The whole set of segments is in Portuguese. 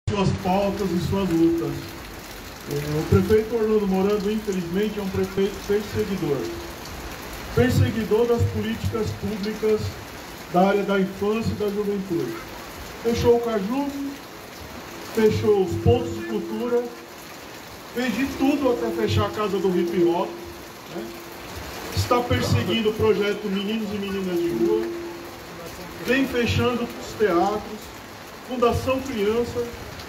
suas pautas e suas lutas. O prefeito Orlando Morando, infelizmente, é um prefeito perseguidor das políticas públicas da área da infância e da juventude. Fechou o Caju, fechou os pontos de cultura, fez de tudo até fechar a casa do hip hop, né? Está perseguindo o projeto Meninos e Meninas de Rua, vem fechando os teatros, Fundação Criança,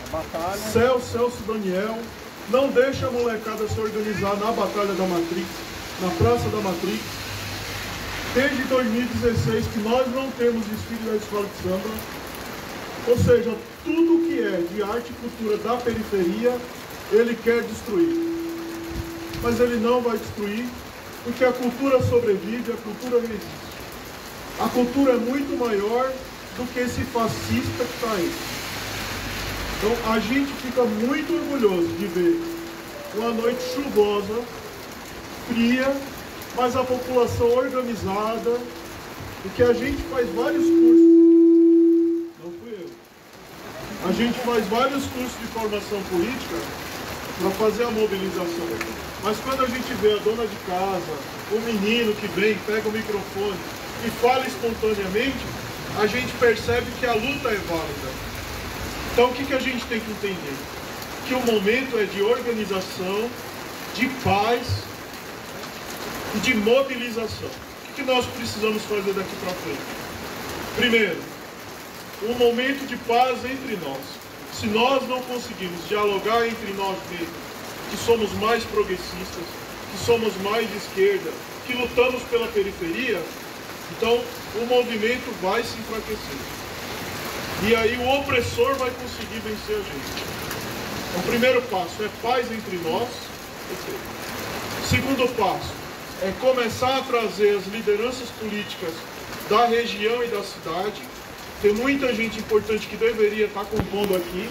Celso Daniel, não deixa a molecada se organizar na Batalha da Matrix, na Praça da Matrix. Desde 2016 que nós não temos desfile da escola de samba, ou seja, tudo que é de arte e cultura da periferia, ele quer destruir. Mas ele não vai destruir, porque a cultura sobrevive, a cultura resiste. A cultura é muito maior do que esse fascista que está aí. Então a gente fica muito orgulhoso de ver uma noite chuvosa, fria, mas a população organizada, porque a gente faz vários cursos. Não fui eu. A gente faz vários cursos de formação política para fazer a mobilização. Mas quando a gente vê a dona de casa, o menino que vem, pega o microfone e fala espontaneamente, a gente percebe que a luta é válida. Então o que a gente tem que entender? Que o momento é de organização, de paz e de mobilização. O que nós precisamos fazer daqui para frente? Primeiro, um momento de paz entre nós. Se nós não conseguirmos dialogar entre nós mesmos, que somos mais progressistas, que somos mais de esquerda, que lutamos pela periferia, então o movimento vai se enfraquecer. E aí o opressor vai conseguir vencer a gente. Então, o primeiro passo é paz entre nós. Segundo passo é começar a trazer as lideranças políticas da região e da cidade. Tem muita gente importante que deveria estar compondo aqui.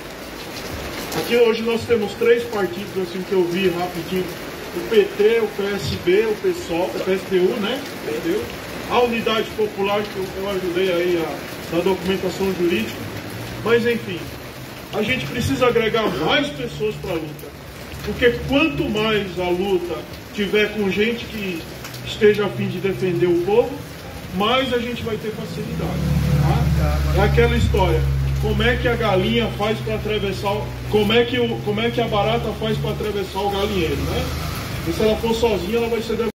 Aqui hoje nós temos 3 partidos, assim que eu vi rapidinho: o PT, o PSB, o PSOL, o PSTU, né? Entendeu? A Unidade Popular, que eu ajudei aí na documentação jurídica. Mas enfim, a gente precisa agregar mais pessoas para a luta. Porque quanto mais a luta tiver com gente que esteja a fim de defender o povo, mais a gente vai ter facilidade. Tá? É aquela história: como é que a galinha faz para atravessar, como é que a barata faz para atravessar o galinheiro, né? E se ela for sozinha, ela vai ser